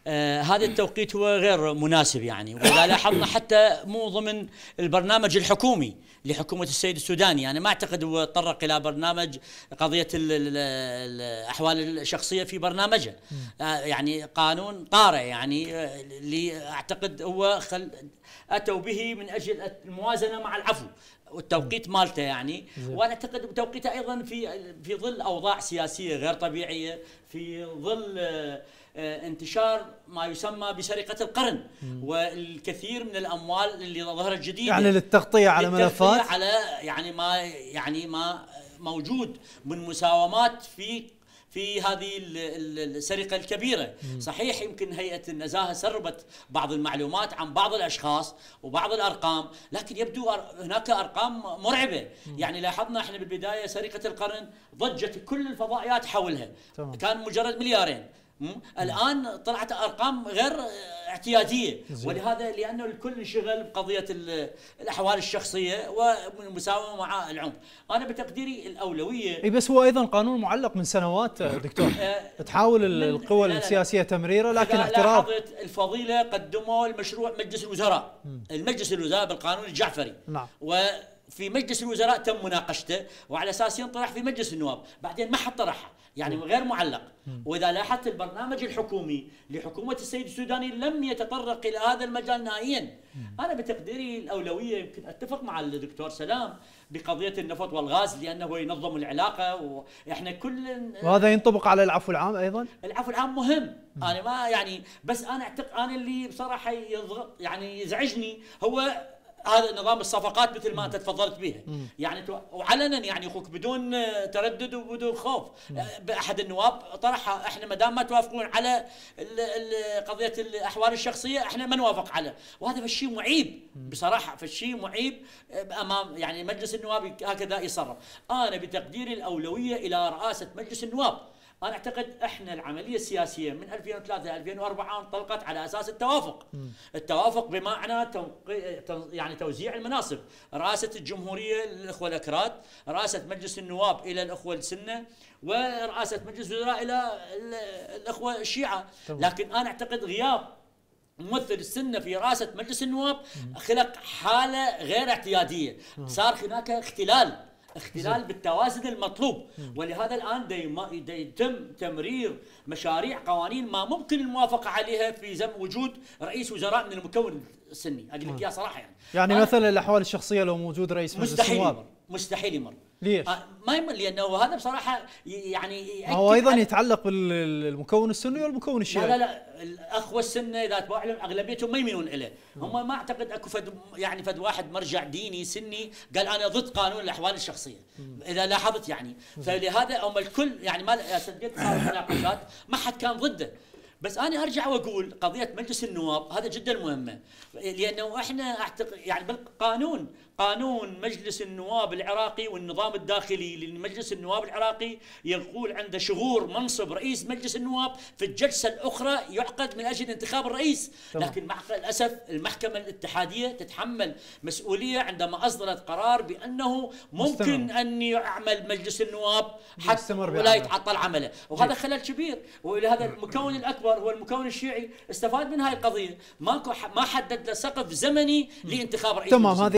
هذا التوقيت هو غير مناسب يعني، وإذا لاحظنا حتى مو ضمن البرنامج الحكومي لحكومة السيد السوداني. يعني ما أعتقد هو تطرق إلى برنامج قضية الأحوال الشخصية في برنامجه. يعني قانون طارئ يعني اللي أعتقد هو أتوا به من أجل الموازنة مع العفو والتوقيت مالته يعني. وانا اعتقد توقيته ايضا في ظل اوضاع سياسيه غير طبيعيه، في ظل انتشار ما يسمى بسرقه القرن والكثير من الاموال اللي ظهرت جديده، يعني للتغطيه على ملفات، على يعني ما موجود من مساومات في هذه السرقة الكبيرة. صحيح يمكن هيئة النزاهة سربت بعض المعلومات عن بعض الأشخاص وبعض الأرقام، لكن يبدو هناك أرقام مرعبة. يعني لاحظنا احنا بالبداية سرقة القرن ضجت كل الفضائيات حولها، كان مجرد مليارين. الآن طلعت أرقام غير اعتيادية، ولهذا لأنه الكل انشغل بقضية الأحوال الشخصية والمساومة مع العنف. أنا بتقديري الأولوية بس هو أيضا قانون معلق من سنوات دكتور، تحاول القوى السياسية تمريره، لكن اعتراض الفضيلة قدموا المشروع مجلس الوزراء، المجلس الوزراء بالقانون الجعفري. نعم. وفي مجلس الوزراء تم مناقشته وعلى أساس ينطرح في مجلس النواب، بعدين ما حد طرحها يعني غير معلق. وإذا لاحظت البرنامج الحكومي لحكومة السيد السوداني لم يتطرق إلى هذا المجال نهائيا. أنا بتقديري الأولوية يمكن أتفق مع الدكتور سلام بقضية النفط والغاز، لأنه ينظم العلاقة وإحنا كل. وهذا ينطبق على العفو العام أيضا؟ العفو العام مهم. أنا ما يعني، بس أنا أعتقد أنا اللي بصراحة يضغط يعني يزعجني هو هذا نظام الصفقات مثل ما انت تفضلت بها. يعني وعلنا يعني اخوك بدون تردد وبدون خوف باحد النواب طرحها، احنا ما دام ما توافقون على قضيه الاحوال الشخصيه احنا ما نوافق عليه، وهذا فشي معيب بصراحه، فشي معيب امام يعني مجلس النواب هكذا يصرف. انا بتقديري الاولويه الى رئاسه مجلس النواب. أنا أعتقد إحنا العملية السياسية من 2003 إلى 2004 انطلقت على أساس التوافق. التوافق بمعنى يعني توزيع المناصب، رئاسة الجمهورية للإخوة الأكراد، رئاسة مجلس النواب إلى الإخوة السنة، ورئاسة مجلس الوزراء إلى الإخوة الشيعة. لكن أنا أعتقد غياب ممثل السنة في رئاسة مجلس النواب خلق حالة غير اعتيادية، صار هناك اختلال بالتوازن المطلوب. ولهذا الآن يتم تمرير مشاريع قوانين ما ممكن الموافقة عليها في وجود رئيس وزراء من المكون السني. أقول لك يا صراحة يعني مثلا الأحوال الشخصية لو موجود رئيس مجلس النواب مستحيل يمر. ليش؟ ما يمر لأنه هذا بصراحة يعني هو أيضا يتعلق بالمكون السني والمكون الشيعي. لا الأخوة السنة إذا تبع لهم أغلبيتهم ما يميلون إليه. هم ما أعتقد أكو فد واحد مرجع ديني سني قال أنا ضد قانون الأحوال الشخصية، إذا لاحظت يعني. فلهذا هم الكل يعني ما سجلت مناقشات ما حد كان ضده. بس أنا أرجع وأقول قضية مجلس النواب هذا جدا مهمة، لأنه إحنا أعتقد يعني بالقانون قانون مجلس النواب العراقي والنظام الداخلي لمجلس النواب العراقي يقول عند شغور منصب رئيس مجلس النواب في الجلسة الأخرى يعقد من أجل انتخاب الرئيس. لكن مع الأسف المحكمة الاتحادية تتحمل مسؤولية عندما أصدرت قرار بأنه ممكن أن يعمل مجلس النواب حتى ولا يتعطل عمله، وهذا خلل كبير. ولهذا المكون الأكبر هو المكون الشيعي استفاد من هاي القضية، ما حدد له سقف زمني لانتخاب رئيس.